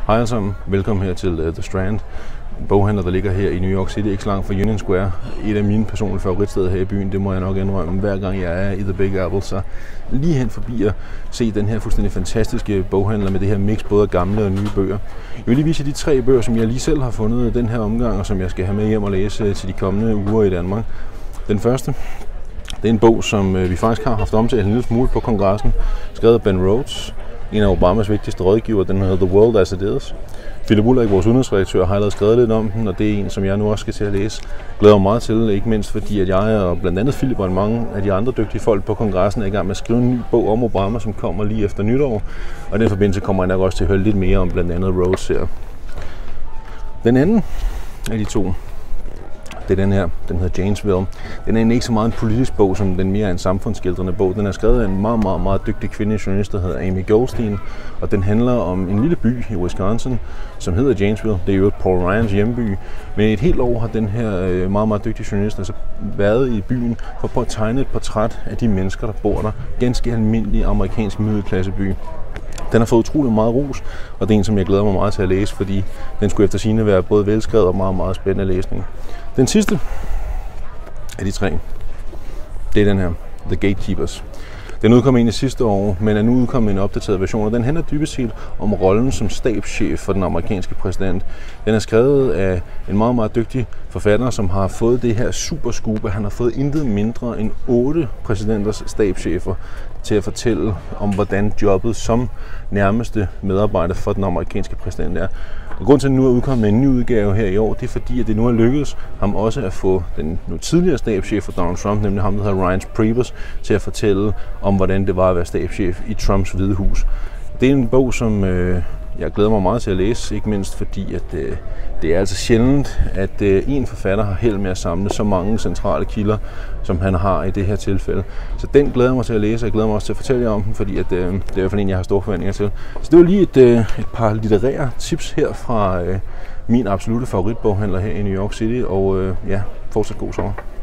Hej alle sammen, velkommen her til The Strand, en boghandler, der ligger her i New York City, ikke så langt fra Union Square. Et af mine personlige favoritsteder her i byen, det må jeg nok indrømme. Hver gang jeg er i The Big Apple, så lige hen forbi at se den her fuldstændig fantastiske boghandler med det her mix både af gamle og nye bøger. Jeg vil lige vise de 3 bøger, som jeg lige selv har fundet den her omgang, og som jeg skal have med hjem og læse til de kommende uger i Danmark. Den første, det er en bog, som vi faktisk har haft omtalt en lille smule på kongressen, skrevet af Ben Rhodes, en af Obamas vigtigste rådgiver. Den hedder The World as It Is. Philip Ulrik, vores udenrigsredaktør, har allerede skrevet lidt om den, og det er en, som jeg nu også skal til at læse. Glæder mig meget til, ikke mindst fordi, at jeg og blandt andet Philip og mange af de andre dygtige folk på kongressen er i gang med at skrive en ny bog om Obama, som kommer lige efter nytår. Og i den forbindelse kommer jeg nok også til at høre lidt mere om blandt andet Rhodes her. Den anden af de 2, det er den her, den hedder Janesville. Den er egentlig ikke så meget en politisk bog, som den mere er en samfundsskildrende bog. Den er skrevet af en meget dygtig kvindelig journalist, der hedder Amy Goldstein, og den handler om en lille by i Wisconsin, som hedder Janesville. Det er jo Paul Ryans hjemby. Men et helt år har den her meget dygtige journalist altså været i byen for at tegne et portræt af de mennesker, der bor der. Ganske almindelig amerikansk middelklasseby. Den har fået utrolig meget ros, og det er en, som jeg glæder mig meget til at læse, fordi den skulle efter sigende være både velskrevet og meget spændende læsning. Den sidste af de 3, det er den her, The Gatekeepers. Den udkom egentlig sidste år, men er nu udkommet en opdateret version, og den handler dybest set om rollen som stabschef for den amerikanske præsident. Den er skrevet af en meget dygtig forfatter, som har fået det her super scoop, at han har fået intet mindre end 8 præsidenters stabschefer til at fortælle om, hvordan jobbet som nærmeste medarbejder for den amerikanske præsident er. Og grunden til, at den nu er udkommet med en ny udgave her i år, det er fordi, at det nu er lykkedes ham også at få den nu tidligere stabschef for Donald Trump, nemlig ham, der hedder Reince Priebus, til at fortælle om, hvordan det var at være stabschef i Trumps Hvide Hus. Det er en bog, som jeg glæder mig meget til at læse, ikke mindst fordi, at det er altså sjældent, at en forfatter har held med at samle så mange centrale kilder, som han har i det her tilfælde. Så den glæder jeg mig til at læse, og jeg glæder mig også til at fortælle jer om den, fordi at, det er i hvert fald en, jeg har store forventninger til. Så det var lige et par litterære tips her fra min absolutte favoritboghandler her i New York City, og ja, fortsat god sommer.